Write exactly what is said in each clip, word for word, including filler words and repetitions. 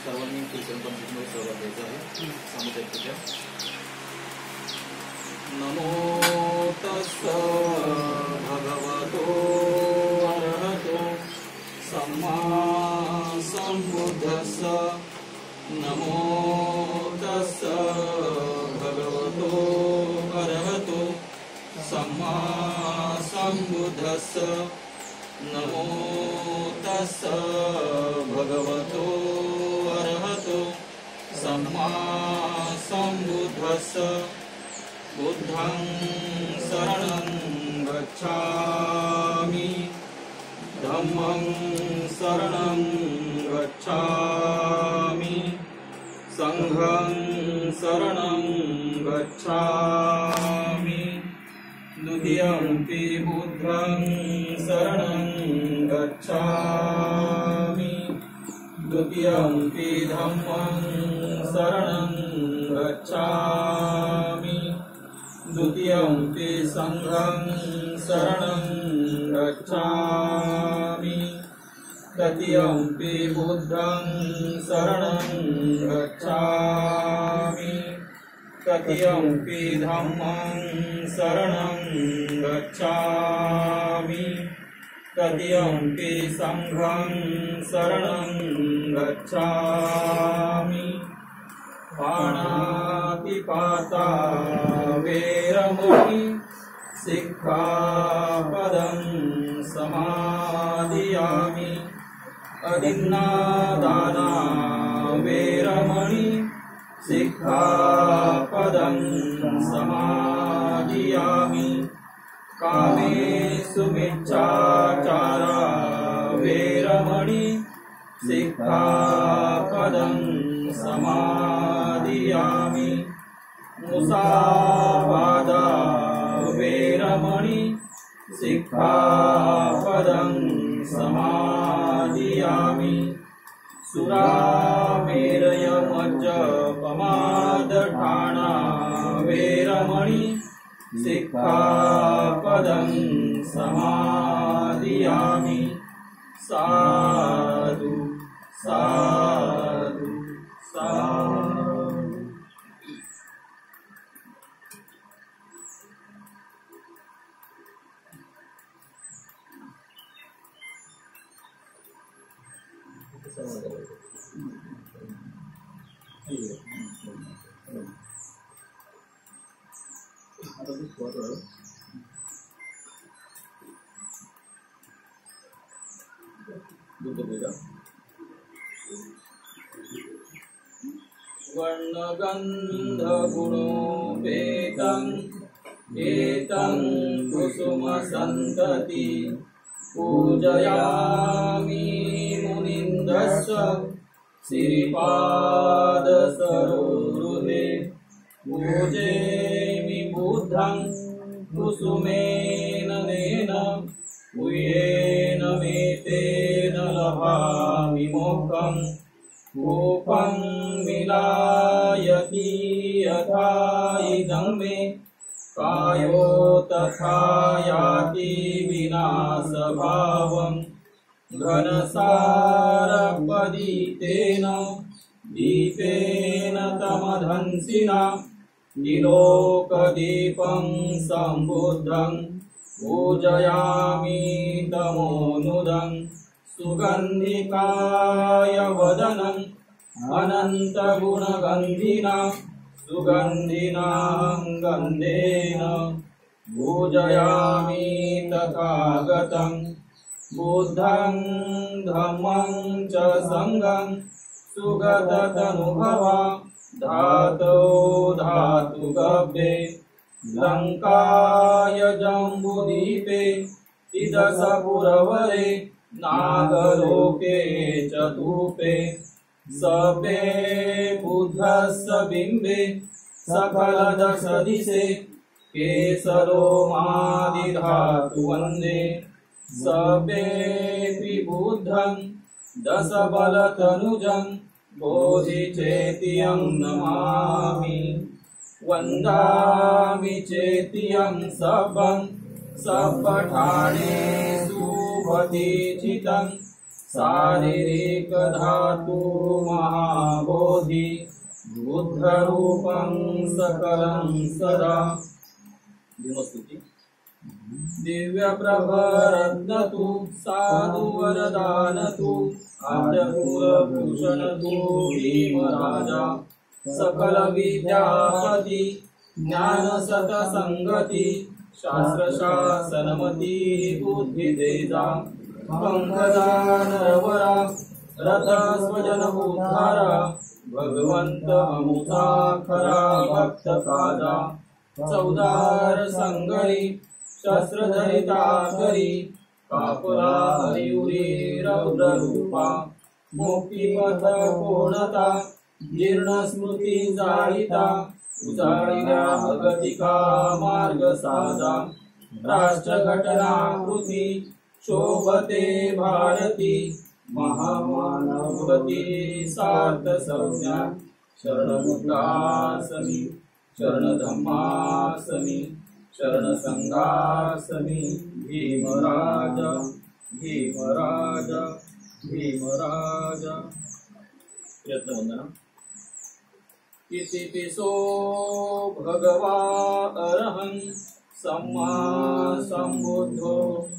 सर्वांनी कीर्तन पंचमीमध्ये सहभाग घ्यायचा आहे. सामुदायिक पूजा. नमो तस्स भगवतो अरहतो सम्मा सम्बुद्धस्स. नमो तस्स भगवतो अरहतो सम्मा सम्बुद्धस्स. नमो तस्स भगवतो अरहतो सम्मा सम्बुद्धस्स. बुद्धं शरणं गच्छामि. धम्मं शरणं गच्छामि. संघं शरणं गच्छामि. द्वितीयंपि बुद्धं शरणं गच्छामि. द्वितीयंपि धम्मं शरणं गच्छामि. द्वितीयंपि संघं शरणं गच्छामि. तृतीयंपि बुद्धं शरणं गच्छामि. तृतीयंपि धम्मं शरणं गच्छामि. तृतीयंपि संघं शरणं गच्छामि. पाणातिपाता वेरमणि सिक्खापदं समादियामि. अदिन्नादाना वेरमणि सिक्खापदं समादियामि. कामेषु मिच्छाचारा वेरमणि सिक्खापदं समादियामि. मुसावादा वेरमणि सिक्खापदं समादियामि. सुरामेरयमज्जपमादठाना वेरमणि सिक्खापदं समादियामि. साधु साधु साधु. वर्णगन्धगुणोपेतं एतं कुसुमसन्तति पूजयामि मुनीन्द्रस्य श्रीपादसरोरुहे. पूजेमि बुद्धं कुसुमेन नेन पूयेन मेतेन लभामि मोक्षं. कोपं मिलायति यथा इदं मे कायो तथा याति विनाशभावं. घनसारपदितेन दीपेन तमधंसिना निलोकदीपं सम्बुद्धं पूजयामि तमोनुदं. सुगन्धिकाय वदनं अनन्तगुणगन्धिना सुगन्धिनां गन्धेन पूजयामि तथागतं. बुद्धं धम्मं च संघं सुगततनुभवा धातो धातुगभ्ये. लङ्काय जम्बुदीपे इदसपुरवरे नागलोके चतुपे. सभे बुद्धस्य बिम्बे सकलदशदिशे केसरोमादिधातु वन्दे. सभेऽपि बुद्धं दशबलतनुजं बोधिचेत्यं नमामि. वन्दामि चेत्यं सभं सपठानेषु भतिचितं शारीरिक धातु महाबोधि बुद्धरूपं सकलं सदा भीमस्तुति दिव्य प्रभरत्नतु साधु वरदानतु आद्यकुलभूषण तु भीमराजा सकल विद्यापति ज्ञान सतसंगति शास्त्र शासनमति बुद्धि तेजा पंकजा नरवरा रथ स्वजन उद्धारा भगवंत अमुता खरा भक्त काजा चौदार संगरी शस्त्रधरिता करी कापला हरिउरी रौद्र रूपा मुक्तिपथ पूर्णता जीर्ण स्मृती जाळिता उजाळिल्या अगतिका मार्ग साधा राष्ट्र घटनाकृती शोभते भारती महामानवती सार्थ संज्ञा शरणमुद्रासमी शरणधम्मासमी शरणसंघासमी भीमराज भीमराज भीमराज प्रयत्नवंदना इतिपिसो भगवा अरहं सम्मा सम्बुद्धो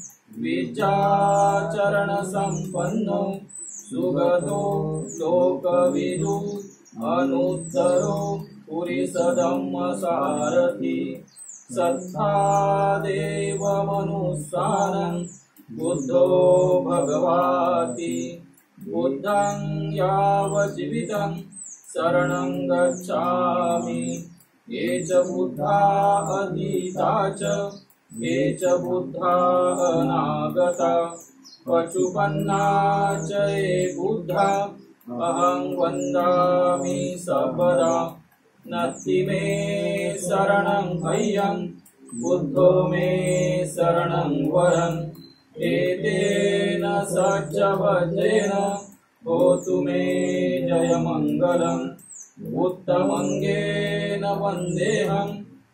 विचाचरण संपन्नो सुगतो लोकविदु अनुत्तरो पुरीसधम्म सारथि सत्ता देव मनुस्सानं बुद्धो भगवाति बुद्धं यावज्जीवितं शरणं गच्छामि ये च बुद्धा अधीता च ये च बुद्धा अनागता पचुपन्ना च ये बुद्धा अहं वन्दामि सर्वदा नत्ति मे शरणं ह्ययं बुद्धो मे शरणं वरम् एतेन सच्चवज्रेण होतु मे जयमङ्गलम् उत्तमङ्गेन वन्देऽहं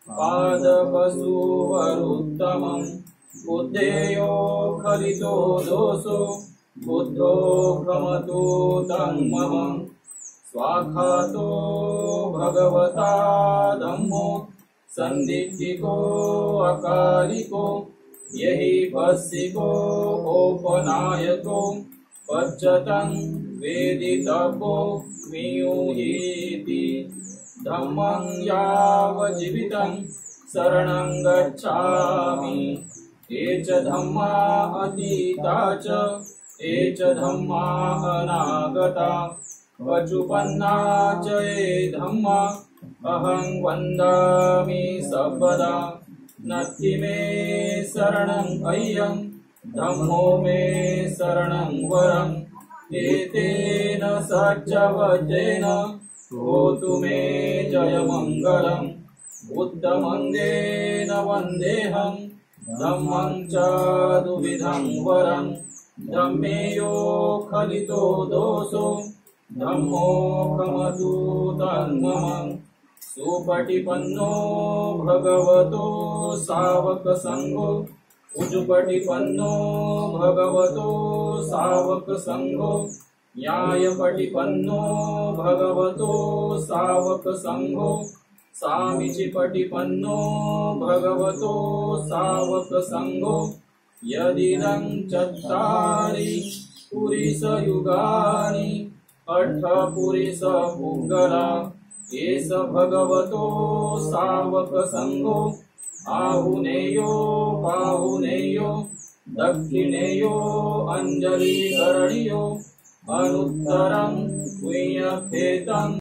पादपशुवरुत्तमम् बुद्धेयो खलितो दोषो बुद्धो भ्रमतो तं मम स्वाखातो भगवता धम्मो सन्दिग्धिको अकालिको यहि पस्सिको औपनायको पच्यतं वेदितव्यो मियुहीति धम्मं यावज्जीवितं शरणं गच्छामि ये च धम्मा अतीता च ये च धम्मा अनागता पचुपन्ना च ये धम्मा अहं वन्दामि सर्वदा नत्ति मे शरणं ह्ययं धम्मो मे शरणं वरम् एतेन सच्चवज्रेण होतु मे जयमङ्गलम् बुद्धमङ्गेन वन्देऽहं धम्मं च दुविधं वरम् धम्मेयो खलितो दोषो धम्मो खमतु तन्मम सुपटिपन्नो भगवतो सावक संघो उजुपटिपन्नो भगवतो सावक संघो न्यायपटिपन्नो भगवतो सावक संघो सामीचिपटिपन्नो भगवतो सावक संघो यदिदं चत्तारि पुरीसयुगानि अठपुरीसपुग्गला एष भगवतो सावक संघो आहुनेयो बाहुनेयो दक्षिणेयो अंजलिकरणियो अनुत्तरं पुण्यफेतं